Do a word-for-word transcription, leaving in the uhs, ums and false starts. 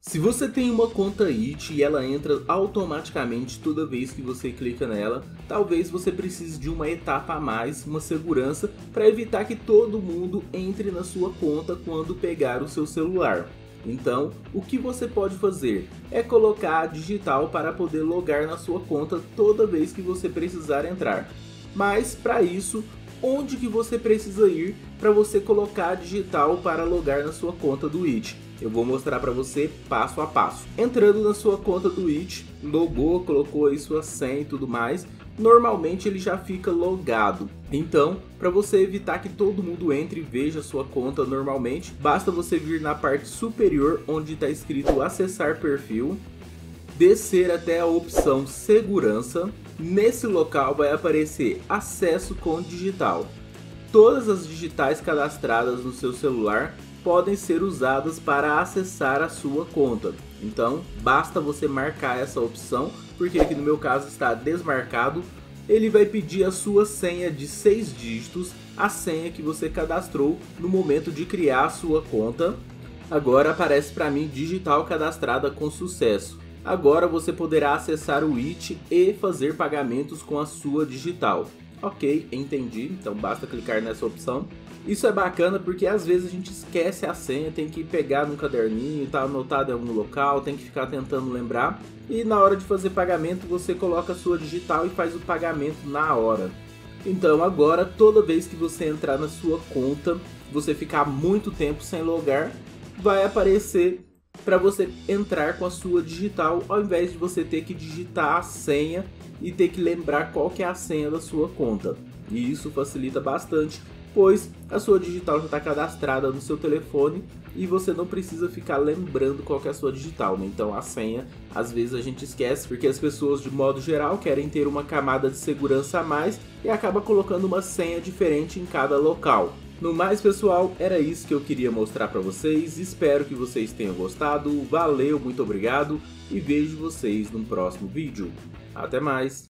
Se você tem uma conta It e ela entra automaticamente toda vez que você clica nela, talvez você precise de uma etapa a mais, uma segurança, para evitar que todo mundo entre na sua conta quando pegar o seu celular. Então, o que você pode fazer é colocar a digital para poder logar na sua conta toda vez que você precisar entrar. Mas para isso, onde que você precisa ir para você colocar a digital para logar na sua conta do It? Eu vou mostrar para você passo a passo. Entrando na sua conta do It, logou, colocou aí sua senha e tudo mais, normalmente ele já fica logado. Então, para você evitar que todo mundo entre e veja a sua conta normalmente, basta você vir na parte superior onde está escrito acessar perfil, descer até a opção segurança. Nesse local vai aparecer acesso com digital. Todas as digitais cadastradas no seu celular podem ser usadas para acessar a sua conta. Então basta você marcar essa opção, porque aqui no meu caso está desmarcado. Ele vai pedir a sua senha de seis dígitos, a senha que você cadastrou no momento de criar a sua conta. Agora aparece para mim digital cadastrada com sucesso. Agora você poderá acessar o It e fazer pagamentos com a sua digital. Ok, entendi, então basta clicar nessa opção. Isso é bacana porque às vezes a gente esquece a senha, tem que pegar no caderninho, tá anotado em algum local, tem que ficar tentando lembrar. E na hora de fazer pagamento você coloca a sua digital e faz o pagamento na hora. Então agora toda vez que você entrar na sua conta, você ficar muito tempo sem logar, vai aparecer para você entrar com a sua digital, ao invés de você ter que digitar a senha e ter que lembrar qual que é a senha da sua conta. E isso facilita bastante, pois a sua digital já está cadastrada no seu telefone e você não precisa ficar lembrando qual que é a sua digital, né? Então a senha, às vezes a gente esquece, porque as pessoas de modo geral querem ter uma camada de segurança a mais e acaba colocando uma senha diferente em cada local. No mais, pessoal, era isso que eu queria mostrar para vocês. Espero que vocês tenham gostado. Valeu, muito obrigado e vejo vocês no próximo vídeo. Até mais!